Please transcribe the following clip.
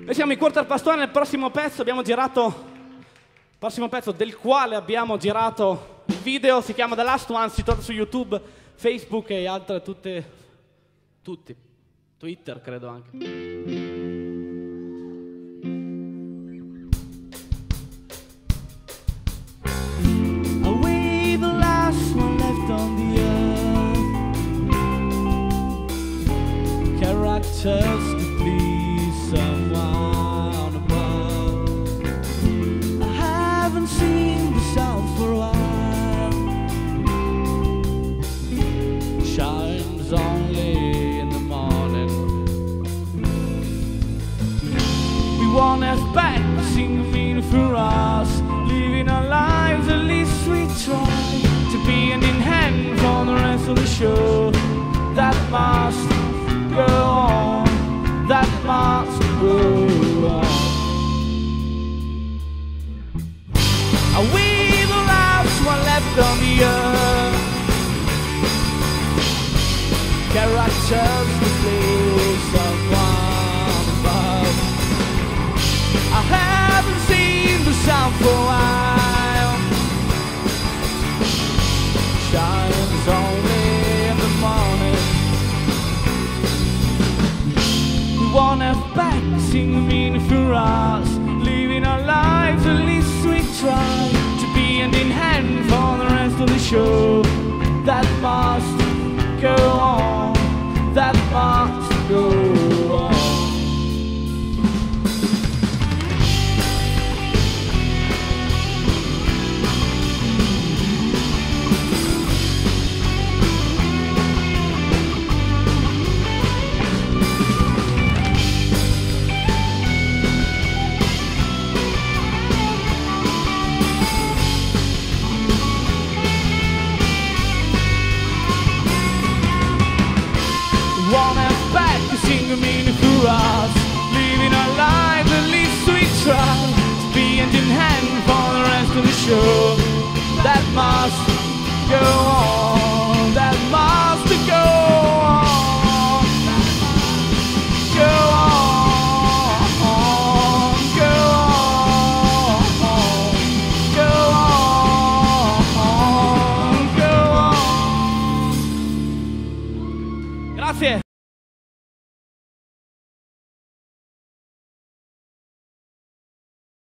Noi siamo i Quarter Pastore. Nel prossimo pezzo abbiamo girato, il prossimo pezzo del quale abbiamo girato il video, si chiama The Last One, si trova su YouTube, Facebook e altre tutti, Twitter credo anche. Characters to please someone above. I haven't seen the sun for a while. Shines only in the morning. We won't have back singing for us, living our lives, at least we try to be hand in hand for the rest of the show. That must go on, that must go on. Are we the last one left on the earth? Characters to play someone above. I haven't seen the sun for a while. Shines only in the morning. Won't have back singing for us, living our lives, at least we try to be hand in hand for the rest of the show. That must go on, that must go on. Wanna